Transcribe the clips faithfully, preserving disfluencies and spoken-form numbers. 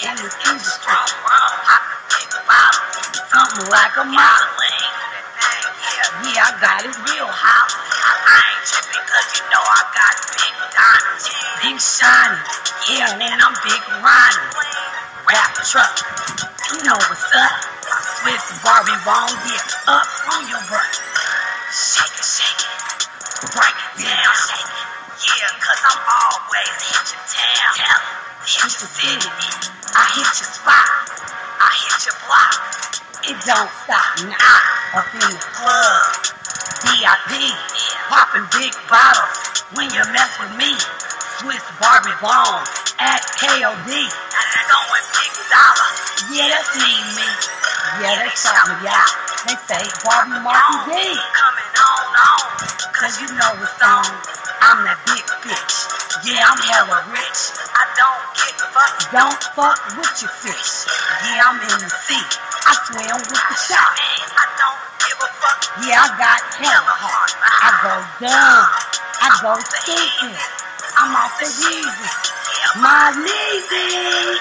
in this industry. Something like a model. Yeah, I got it real hot. I ain't tripping cause you know I got big diamonds. Big shiny. Yeah, and I'm big riding. Rap truck. You know what's up. Swiss Barbie bone, yeah, up on your butt. Shake it, shake it. Break it down, shake it. Yeah, cause I'm always hit your town. Hit your city. I hit your spot. I hit your block. It don't stop now. Up in the club. V I P. Popping big bottles. When you mess with me. Swiss Barbie bone. At K O D. Going big dollar. Yeah, that's me, me. Yeah, they shout me out. They say Barbie Marky D. Coming on, on. Cause you know what's on. I'm that big bitch. Yeah, I'm hella rich. I don't get fucked. Don't fuck with your fish. Yeah, I'm in the sea. I swim with the shark. I don't give a fuck. Yeah, I got hella heart. I go dumb. I go stupid. I'm off the easy. My kneesy.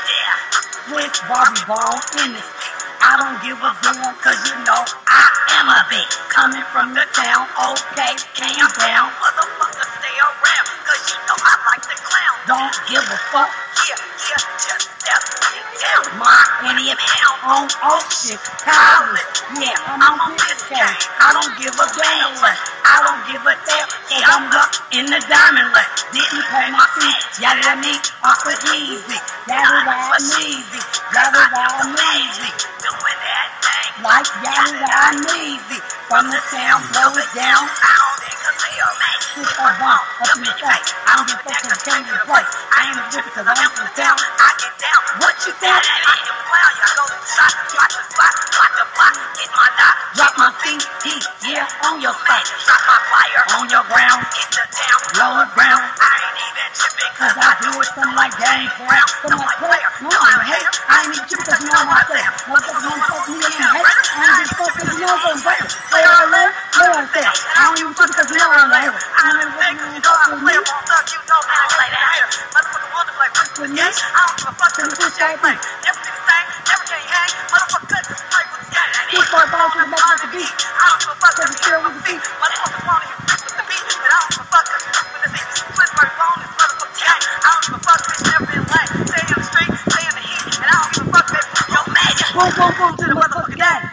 Swiss Barbie bone in this. I don't give a damn cause you know I am a bitch. Coming from the town, okay, came down. Motherfucker stay around cause you know I like to clown. Don't give a fuck. Yeah, yeah, just step in town. My Indian town on Ocean College. Yeah, I'm on this game. I don't give a damn. I don't give a damn. Yeah, I'm up in the diamond lane. Didn't pay my fees. Y'all let me off the easy. Y'all ride easy. Y'all ride easy. Doing that thing like y'all ride easy. From the town, blow it down. I don't think cause they are mad. Switch or bomb up in your face. I don't give a fuck cause change your place. I ain't a different cause I'm from the town. I get down. What you said? I am a clown. Y'all go to the shot, watch the spot, watch the block, get my dot, drop my C D, yeah, on your spot. Drop my flyer on your ground, hit the town, lower ground. I ain't even tripping cause I do it something like game ground. Something like player, no I'm a hater. I ain't even tripping cause you know my player. Motherfuckers don't fuck me in hate. I ain't even fuck cause you know I'm player. Player alert, player alert. I don't even tripping cause you know I'm a hater. I don't even fuck cause you know I'm a player. You know how I play that hater. Motherfucker wanna play with me. I don't give a fuck cause this shit ain't play. Never do the same, never can you hang. Motherfucker couldn't play with this game. This boy ball to the motherfucker beat. I don't give a fuck cause you chill with the beat. Motherfuckers wanna hear with the beat. But I don't give a fuck cause you with the beat. Switch my phone, this motherfucker gang. I don't give a fuck cause you never been late. Stay in the street, stay in the heat. And I don't give a fuck baby. Yo, major. Boom, boom, boom to the motherfucker gang.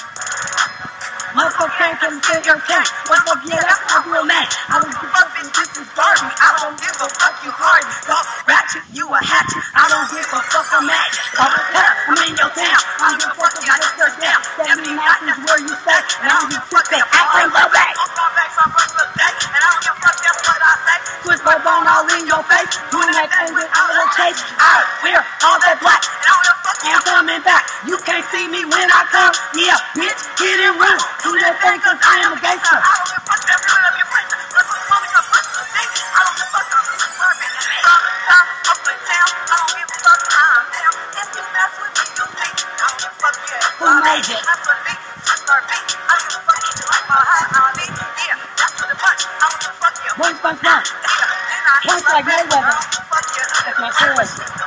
Motherfucker can't come and say your king. Motherfucker, yeah, that's my real name. I don't give a fuck, bitch, this is Barbie. I don't give a fuck, you hard. Dog, ratchet, you a hatchet. I don't give a fuck, I'm at you. I'm in your town. I don't give a fuck, you got your stuff down. seventy-nine is where you stay. And I don't give a fuck, they act like love back. I'm going back from first look day. And I don't give a fuck, that's what I say. Twist my bone all in your face. Doing that thing with all the chase. I wear all that black. And I don't give a fuck, I'm coming back. You can't see me when I come. Yeah, bitch, get it run. Do that thing cause I am a gangster. I don't give a fuck that real of your place. Let's go mommy come push the thing. I don't give a fuck I'm just barbie. From the top, up in town. I don't give a fuck I'm down. If you mess with me, you'll see. I don't give a fuck yeah. Who made you? That's what me, switch our beat. I don't give a fuck you like my high on me. Yeah, that's what the punch. I don't give a fuck you. Punch, punch, punch. Punch like Mayweather. That's my choice.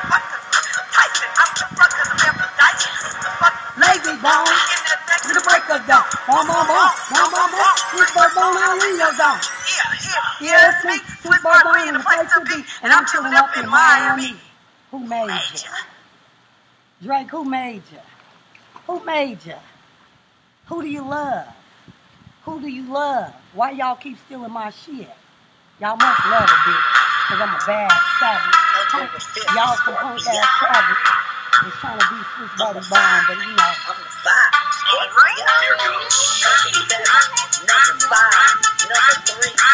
Tyson, I'm the fuck cause I'm after Dyson. The fuck lazy bone. To the break of dawn. Boom, boom, boom. Boom, boom, boom. Swiss Barbie bone all in your zone. Yeah, yeah, yeah, it's me. Swiss Barbie bone in the place to be. And I'm chilling up in Miami. Who made you? Drake, who made you? Who made you? Who do you love? Who do you love? Why y'all keep stealing my shit? Y'all must love a bitch. Cause I'm a bad savage. Y'all some punk ass savage. Is trying to be Swiss Barbie bone, but you know. I'm the five. All right, there goes. Number five. Number three.